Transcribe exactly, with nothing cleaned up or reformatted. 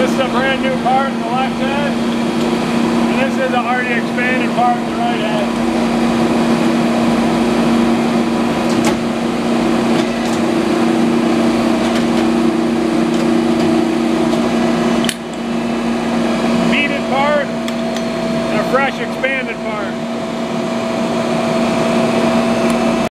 This is a brand new part in the left head, and this is an already expanded part in the right head. Beaded part and a fresh expanded part.